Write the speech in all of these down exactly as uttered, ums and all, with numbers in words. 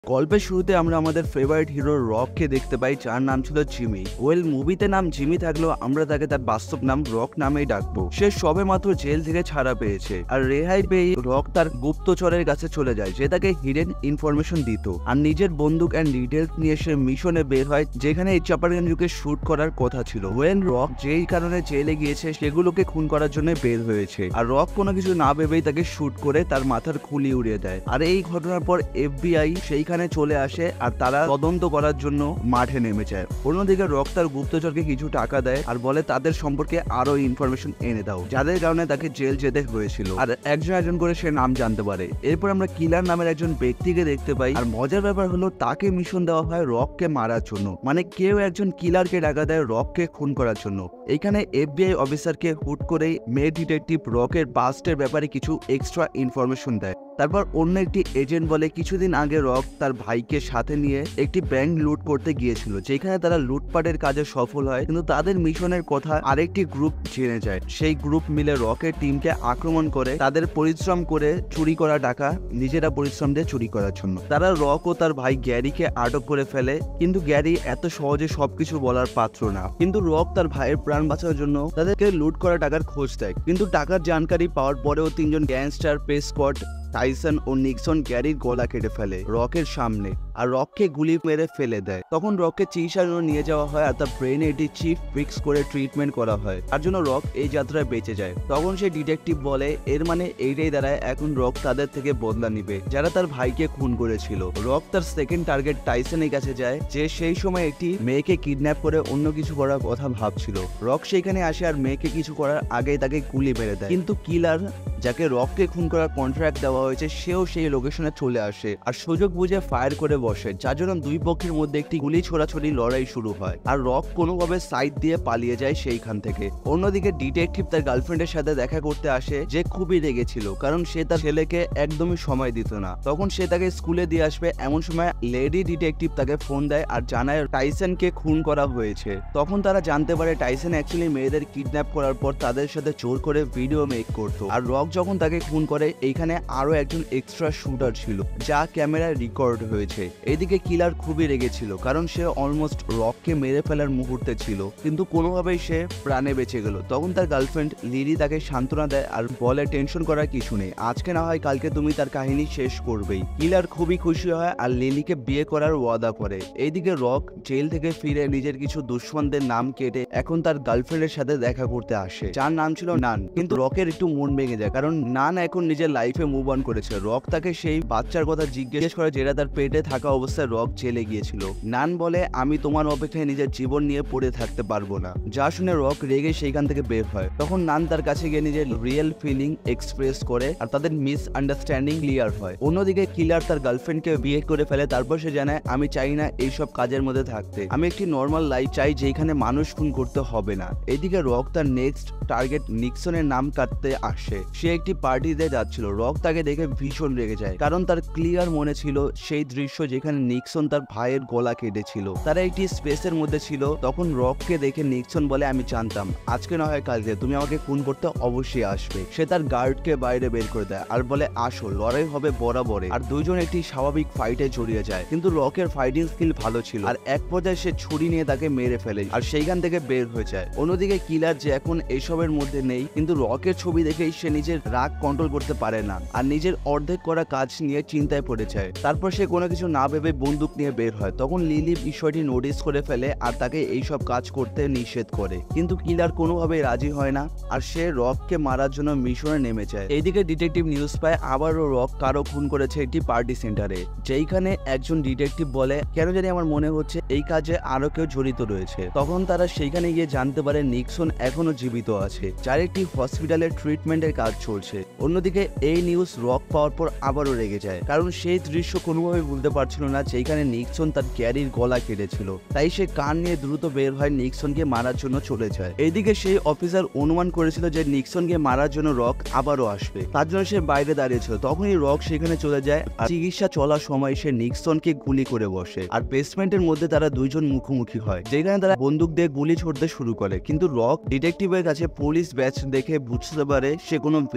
গল্পের শুরুতে আমরা আমাদের ফেভারিট হিরো রককে দেখতে পাই, যার নাম ছিল জিমি। ওয়েল, মুভিতে নাম জিমি থাকলেও আমরা তাকে তার বাস্তব নাম রক নামেই ডাকবো। সে সবে মাত্র জেল থেকে ছাড়া পেয়েছে, আর রেহাই পেয়ে রক তার গুপ্তচরের কাছে চলে যায়, যে তাকে হিডেন ইনফরমেশন দিত। আর নিজের বন্দুক অ্যান্ড ডিটেলস নিয়ে সে মিশনে বের হয়, যেখানে এই চাপারগানজুকে শুট করার কথা ছিল। ওয়েল, রক যেই কারণে জেলে গিয়েছে সেগুলোকে খুন করার জন্য বের হয়েছে, আর রক কোনো কিছু না ভেবেই তাকে শুট করে তার মাথার খুলি উড়িয়ে দেয়। আর এই ঘটনার পর এফবিআই সেই চলে আসে আর তারা তদন্ত করার জন্য মাঠে নেমে যায়। অন্যদিকে রক তার গুপ্তচরকে কিছু টাকা দেয় আর বলে তাদের সম্পর্কে আরো ইনফরমেশন এনে দাও, যাদের কারণে তাকে জেল যেতে হয়েছিল। আর একজন একজন করে সে নাম জানতে পারে। এরপর আমরা কিলার নামের একজন ব্যক্তিকে দেখতে পাই। আর মজার ব্যাপার হলো তাকে মিশন দেওয়া হয় রককে মারার জন্য, মানে কেউ একজন কিলারকে টাকা দেয় রককে খুন করার জন্য। এখানে এফবিআই অফিসারকে হুট করেই মেয়ে ডিটেকটিভ রকের পাস্টের ব্যাপারে কিছু এক্সট্রা ইনফরমেশন দেয়। তারপর অন্য একটি এজেন্ট বলে কিছুদিন আগে রক তার ভাইকে সাথে নিয়ে একটি ব্যাংক লুট করতে গিয়েছিল, যেখানে তারা লুটপাটের কাজে সফল হয়, কিন্তু তাদের মিশনের কথা আরেকটি গ্রুপ জেনে যায়। সেই গ্রুপ মিলে রকের টিমকে আক্রমণ করে তাদের পরিশ্রম করে চুরি করা টাকা নিজেরা পরিশ্রম দিয়ে চুরি করার জন্য। তারা রক ও তার ভাই গ্যারিকে আটক করে ফেলে, কিন্তু গ্যারি এত সহজে সবকিছু বলার পাত্র না। কিন্তু রক তার ভাইয়ের প্রাণ বাঁচানোর জন্য তাদেরকে লুট করা টাকার খোঁজ দেয়, কিন্তু টাকার জানকারি পাওয়ার পরেও তিনজন গ্যাংস্টার পেসকট, টাইসন ও নিক্সন গ্যারির গলা কেটে ফেলে রকের সামনে, আর রককে গুলি মেরে ফেলে দেয়। তখন রককে চিকিৎসার জন্য নিয়ে যাওয়া হয়, আর তার ব্রেনে এটি চিপ ফিক্স করে ট্রিটমেন্ট করা হয়, তার জন্য রক এই যাত্রায় বেঁচে যায়। তখন সেই ডিটেকটিভ বলে এর মানে এইটাই দাঁড়ায় এখন রক তাদের থেকে বদলা নিবে যারা তার ভাইকে খুন করেছিল। রক তার সেকেন্ড টার্গেট টাইসনের কাছে যায়, যে সেই সময় একটি মেয়েকে কিডন্যাপ করে অন্য কিছু করার কথা ভাবছিল। রক সেখানে আসে আর মেয়েকে কিছু করার আগেই তাকে গুলি মেরে দেয়, কিন্তু কিলার যাকে রককে খুন করার কন্ট্রাক্ট দেওয়া হয়েছে সেও সেই লোকেশনে চলে আসে আর সুযোগ বুঝে ফায়ার করে বসে, যার জন্য দুই পক্ষের মধ্যে একটি গুলি ছোড়াছড়ি লড়াই শুরু হয়, আর রক কোনোভাবে সাইড দিয়ে পালিয়ে যায় সেইখান থেকে। অন্যদিকে ডিটেকটিভ তার গার্লফ্রেন্ডের সাথে দেখা করতে আসে, যে খুবই রেগেছিল কারণ সে তার ছেলেকে একদমই সময় দিত না। তখন সে তাকে স্কুলে দিয়ে আসবে, এমন সময় লেডি ডিটেকটিভ তাকে ফোন দেয় আর জানায় টাইসনকে খুন করা হয়েছে। তখন তারা জানতে পারে টাইসন অ্যাকচুয়ালি মেয়েদের কিডন্যাপ করার পর তাদের সাথে জোর করে ভিডিও মেক করতো, আর রক যখন তাকে খুন করে এইখানে আরো একজন এক্সট্রা শুটার ছিল, যা ক্যামেরায় রেকর্ড হয়েছে। এদিকে কিলার খুবই রেগেছিল কারণ সে অলমোস্ট রককে মেরে ফেলার মুহূর্তে ছিল, কিন্তু কোনোভাবেই সে প্রাণে বেঁচে গেল। তখন তার গার্লফ্রেন্ড লিলি তাকে সান্ত্বনা দেয় আর বলে টেনশন করার কিছু নেই, আজকে না হয় কালকে তুমি তার কাহিনী শেষ করবেই। কিলার খুবই খুশি হয় আর লিলিকে বিয়ে করার ওয়াদা করে। এইদিকে রক জেল থেকে ফিরে নিজের কিছু দুশ্মনদের নাম কেটে এখন তার গার্লফ্রেন্ডের সাথে দেখা করতে আসে, যার নাম ছিল নান। কিন্তু রকের একটু মন ভেঙে যায় কারণ নান এখন নিজের লাইফে মুভ অন করেছে। রক তাকে সেই বাচ্চার কথা জিজ্ঞেস করে যেটা তার পেটে থাকা অবস্থায় রক জেলে গিয়েছিল। নান বলে আমি তোমার অপেক্ষায় নিজের জীবন নিয়ে পড়ে থাকতে পারবো না, যা শুনে রক রেগে সেইখান থেকে বের হয়। তখন নান তার কাছে গিয়ে নিজের রিয়েল ফিলিং এক্সপ্রেস করে আর তাদের মিস আন্ডারস্ট্যান্ডিং ক্লিয়ার হয়। অন্যদিকে কিলার তার গার্লফ্রেন্ডকে বিয়ে করে ফেলে, তারপর সে জানায় আমি চাই না এইসব কাজের মধ্যে থাকতে, আমি একটি নর্মাল লাইফ চাই যেখানে মানুষ খুন করতে হবে না। এদিকে রক তার নেক্সট টার্গেট নিক্সনের নাম কাটতে আসে। সে একটি পার্টিতে যাচ্ছিল, রক তাকে দেখে ভীষণ রেগে যায় কারণ তার ক্লিয়ার মনে ছিল সেই দৃশ্য যেখানে নিক্সন তার ভাইয়ের গলা কেটেছিল। তারা একটি স্পেসের মধ্যে ছিল। তখন রককে দেখে নিক্সন বলে আমি জানতাম আজকে না হয় কালকে তুমি আমাকে খুন করতে অবশ্যই আসবে। সে তার গার্ডকে বাইরে বের করে দেয় আর বলে আসো, লড়াই হবে বরাবরে। আর দুইজন একটি স্বাভাবিক ফাইটে জড়িয়ে যায়, কিন্তু রকের ফাইটিং স্কিল ভালো ছিল আর এক পর্যায়ে সে ছুরি নিয়ে তাকে মেরে ফেলে আর সেইখান থেকে বের হয়ে যায়। অন্যদিকে কিলার যে এখন এইসবের মধ্যে নেই, কিন্তু রকের ছবি দেখেই সে নিজের রাগ কন্ট্রোল করতে পারে না আর নিজের অর্ধেক করা কাজ নিয়ে চিন্তায় পড়ে যায়। তারপর সে কোনো কিছু না ভেবে বন্দুক নিয়ে বের হয়। তখন লিলি বিষয়টি নোটিস করে ফেলে আর তাকে এইসব কাজ করতে নিষেধ করে, কিন্তু কিলার কোনোভাবেই রাজি হয় না আর সে রককে মারার জন্য মিশনে নেমে যায়। এইদিকে ডিটেকটিভ নিউজ পায় আবারও রক কারো খুন করেছে একটি পার্টি সেন্টারে, যেইখানে একজন ডিটেকটিভ বলে কেন জানি আমার মনে হচ্ছে এই কাজে আরো কেউ জড়িত রয়েছে। তখন তারা সেইখানে গিয়ে জানতে পারে নিক্সন এখনো জীবিত আছে, যার একটি হসপিটালের ট্রিটমেন্টের কাজ চলছে। অন্যদিকে এই নিউজ রক পাওয়ার পর আবারও রেগে যায় কারণ সেই দৃশ্য কোনোভাবে ভুলতে পারছিল না যেখানে নিক্সন তার গ্যারির গলা কেটেছিল। তাই সে কান নিয়ে দ্রুত বের হয় নিক্সনকে মারার জন্য চলে যায়। এইদিকে সেই অফিসার অনুমান করেছিল যে নিক্সনকে মারার জন্য রক আবারও আসবে, তার জন্য সে বাইরে দাঁড়িয়েছিল। তখনই রক সেখানে চলে যায় আর চিকিৎসা চলার সময় সে নিক্সনকে গুলি করে বসে আর বেসমেন্টের মধ্যে তারা দুইজন মুখোমুখি হয়, যেখানে তারা বন্দুক দিয়ে গুলি ছুড়তে শুরু করে। কিন্তু রক ডিটেকটিভের কাছে পুলিশ ব্যাচ দেখে বুঝতে পারে সে কোনো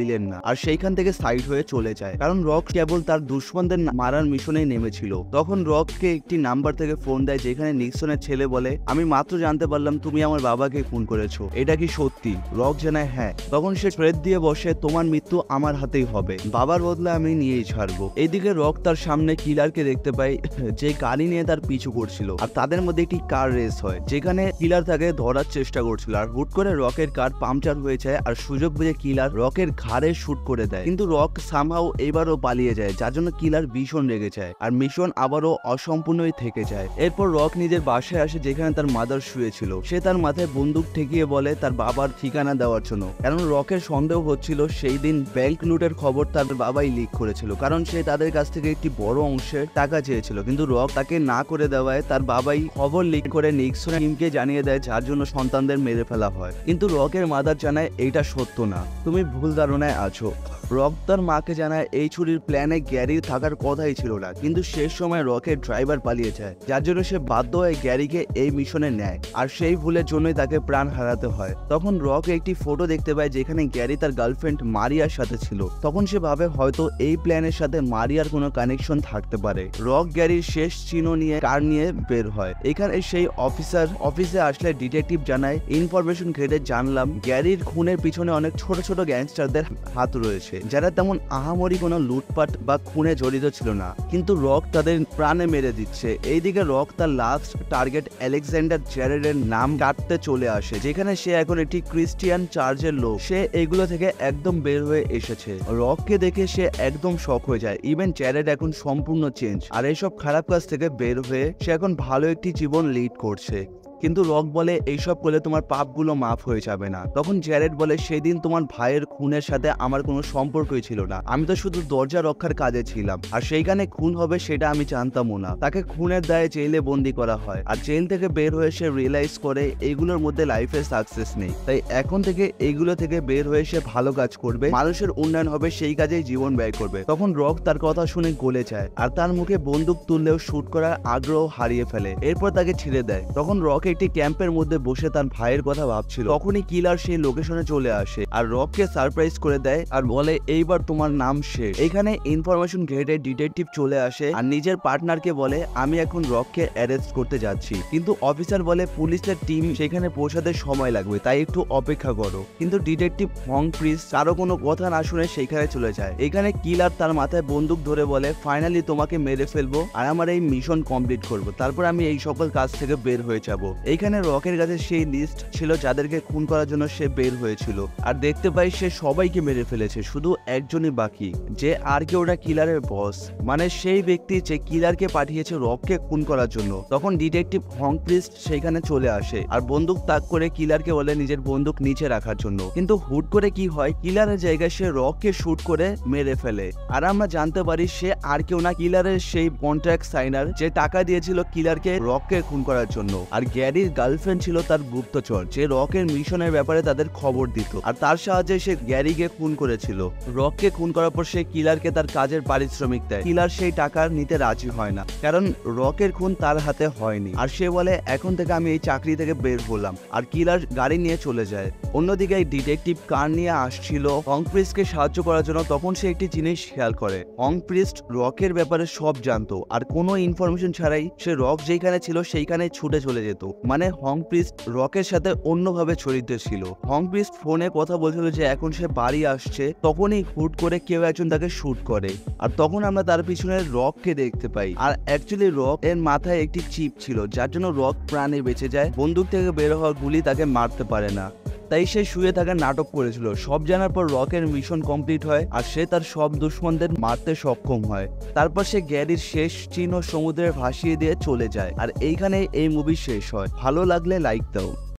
ভাবিলেন না আর সেইখান থেকে সাইড হয়ে চলে যায়, কারণ রক কেবল তার দুশ্মনদের মারার মিশনে নেমেছিল। তখন রককে একটি নাম্বার থেকে ফোন দেয় যেখানে নিক্সনের ছেলে বলে, আমি মাত্র জানতে পারলাম তুমি আমার বাবাকে খুন করেছো, এটা কি সত্যি? রক জানায় হ্যাঁ। তখন সে থ্রেট দিয়ে বসে, তোমার মৃত্যু আমার হাতেই হবে, বাবার বদলে আমি নিয়েই ছাড়বো। এইদিকে রক তার সামনে কিলারকে দেখতে পায় যে গাড়ি নিয়ে তার পিছু করছিল, আর তাদের মধ্যে একটি কার রেস হয় যেখানে কিলার তাকে ধরার চেষ্টা করছিল। আর হুট করে রকের কার পাংচার হয়ে যায় আর সুযোগ বুঝে কিলার রকের ঘাড়ে শুট করে দেয়, কিন্তু রক সামহাও এবারও পালিয়ে যায়, যার জন্য কিলার ভীষণ রেগে যায় আর মিশন আবারও অসম্পূর্ণই থেকে যায়। এরপর রক নিজের বাসায় আসে যেখানে তার মাদার শুয়েছিল। সে তার মাথায় বন্দুক ঠেকিয়ে বলে তার বাবার ঠিকানা দেওয়ার জন্য, কারণ রকের সন্দেহ হচ্ছিল সেই দিন ব্যাংক লুটের খবর তার বাবাই লিক করেছিল, কারণ সে তাদের কাছ থেকে একটি বড় অংশের টাকা চেয়েছিল, কিন্তু রক তাকে না করে দেওয়ায় তার বাবাই খবর লিক করে নিক্সনের টিমকে জানিয়ে দেয়, যার জন্য সন্তানদের মেরে ফেলা হয়। কিন্তু রকের মাদার জানায় এইটা সত্য না, তুমি ভুল ধারণায় আছো। রক তার মাকে জানায় এই ছুরির প্ল্যানে গ্যারির থাকার কথাই ছিল না, কিন্তু শেষ সময় রকের ড্রাইভার পালিয়ে যায়, যার জন্য সে বাধ্য হয়ে গ্যারিকে এই মিশনে নেয়, আর সেই ভুলের জন্যই তাকে প্রাণ হারাতে হয়। তখন রক একটি ফটো দেখতে পায় যেখানে গ্যারি তার গার্লফ্রেন্ড মারিয়ার সাথে ছিল। তখন সে ভাবে হয়তো এই প্ল্যানের সাথে মারিয়ার কোনো কানেকশন থাকতে পারে। রক গ্যারির শেষ চিহ্ন নিয়ে কার নিয়ে বের হয়। এখানে সেই অফিসার অফিসে আসলে ডিটেকটিভ জানায়, ইনফরমেশন ঘেটে জানলাম গ্যারির খুনের পিছনে অনেক ছোট ছোট গ্যাংস্টারদের হাত রয়েছে, যারা তেমন আহামরি কোনো লুটপাট বা খুনে জড়িত ছিল না, কিন্তু রক তাদের প্রাণে মেরে দিচ্ছে। এইদিকে রক তার লাস্ট টার্গেট আলেকজান্ডার জ্যারেডের নাম কাটতে চলে আসে, যেখানে সে এখন একটি ক্রিশ্চিয়ান চার্চের লোক। সে এগুলো থেকে একদম বের হয়ে এসেছে। রককে দেখে সে একদম শক হয়ে যায়, ইভেন জ্যারেড এখন সম্পূর্ণ চেঞ্জ, আর এইসব খারাপ কাজ থেকে বের হয়ে সে এখন ভালো একটি জীবন লিড করছে। কিন্তু রক বলে এইসব করলে তোমার পাপগুলো মাফ হয়ে যাবে না। তখন জ্যারেড বলে, সেদিন তোমার ভাইয়ের খুনের সাথে আমার কোনো সম্পর্কই ছিল না, আমি তো শুধু দরজা রক্ষার কাজে ছিলাম, আর সেইখানে খুন হবে সেটা আমি জানতামও না। তাকে খুনের দায়ে জেলে বন্দি করা হয়, আর জেল থেকে বের হয়ে সে রিয়েলাইজ করে এইগুলোর মধ্যে লাইফে সাকসেস নেই, তাই এখন থেকে এইগুলো থেকে বের হয়ে সে ভালো কাজ করবে, মানুষের উন্নয়ন হবে, সেই কাজেই জীবন ব্যয় করবে। তখন রক তার কথা শুনে গলে যায়, আর তার মুখে বন্দুক তুললেও শুট করার আগ্রহ হারিয়ে ফেলে। এরপর তাকে ছেড়ে দেয়। তখন রক একটি ক্যাম্পের মধ্যে বসে তার ভাইয়ের কথা ভাবছিল, তখনই কিলার সেই লোকেশনে চলে আসে আর রককে সারপ্রাইজ করে দেয় আর বলে, এইবার তোমার নাম শেষ। এখানে ইনফরমেশন ঘেটে ডিটেকটিভ চলে আসে আর নিজের পার্টনারকে বলে, আমি এখন রককে অ্যারেস্ট করতে যাচ্ছি, কিন্তু অফিসার বলে পুলিশের টিম সেখানে পৌঁছাতে সময় লাগবে, তাই একটু অপেক্ষা করো। কিন্তু ডিটেকটিভ হং প্রিস কারো কোনো কথা না শুনে সেখানে চলে যায়। এখানে কিলার তার মাথায় বন্দুক ধরে বলে, ফাইনালি তোমাকে মেরে ফেলবো আর আমার এই মিশন কমপ্লিট করব, তারপর আমি এই সকল কাজ থেকে বের হয়ে যাব। এইখানে রকের কাছে সেই লিস্ট ছিল যাদেরকে খুন করার জন্য সে বের হয়েছিল, আর দেখতে পাই সে সবাইকে মেরে ফেলেছে, শুধু একজনই বাকি, যে আর কেউ ওটা কিলারের বস, মানে সেই ব্যক্তি যে কিলারকে পাঠিয়েছে রককে খুন করার জন্য। তখন ডিটেকটিভ হং প্রিস্ট সেখানে চলে আসে আর বন্দুক তাক করে কিলারকে বলে নিজের বন্দুক নিচে রাখার জন্য, কিন্তু হুট করে কি হয়, কিলারের জায়গায় সে রককে শুট করে মেরে ফেলে। আর আমরা জানতে পারি সে আর কেউ না, কিলারের সেই কন্ট্রাক্ট সাইনার যে টাকা দিয়েছিল কিলারকে রককে খুন করার জন্য। আর গ্যারির গার্লফ্রেন্ড ছিল তার গুপ্তচর, যে রকের মিশনের ব্যাপারে তাদের খবর দিত, আর তার সাহায্যে সে গ্যারিকে খুন করেছিল। রককে খুন করার পর সে কিলারকে তার কাজের পারিশ্রমিক দেয়। কিলার সেই টাকা নিতে রাজি হয় না, কারণ রকের খুন তার হাতে হয়নি, আর সে বলে এখন থেকে আমি এই চাকরি থেকে বের হলাম, আর কিলার গাড়ি নিয়ে চলে যায়। অন্যদিকে এই ডিটেকটিভ কার নিয়ে আসছিল হং প্রিস্টকে সাহায্য করার জন্য। তখন সে একটি জিনিস খেয়াল করে, হং প্রিস্ট রকের ব্যাপারে সব জানতো, আর কোনো ইনফরমেশন ছাড়াই সে রক যেখানে ছিল সেইখানে ছুটে চলে যেত, মানে হং প্রিস্ট রকের সাথে অন্যভাবে জড়িত ছিল। হং প্রিস্ট ফোনে কথা বলছিল যে এখন সে বাড়ি আসছে, তখনই হুট করে কেউ একজন তাকে শুট করে, আর তখন আমরা তার পিছনে রককে দেখতে পাই। আর অ্যাকচুয়ালি রক এর মাথায় একটি চিপ ছিল, যার জন্য রক প্রাণে বেঁচে যায়। বন্দুক থেকে বের হওয়া গুলি তাকে মারতে পারে না, তাই সে শুয়ে থাকার নাটক করেছিল। সব জানার পর রকের মিশন কমপ্লিট হয়, আর সে তার সব দুশ্মনদের মারতে সক্ষম হয়। তারপর সে গ্যারির শেষ চিহ্ন সমুদ্রে ভাসিয়ে দিয়ে চলে যায়। আর এইখানে এই মুভি শেষ হয়। ভালো লাগলে লাইক দাও।